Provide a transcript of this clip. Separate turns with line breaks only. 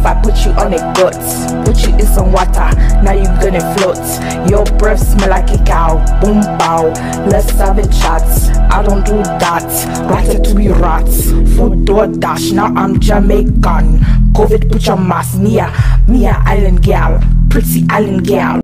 I put you on a guts, put you in some water, now you gonna float. Your breath smell like a cow, boom bow. Let's have a chat. I don't do that. Ratted to be rats. Food door dash. Now I'm Jamaican. COVID put your mask. Mia island girl, pretty island girl.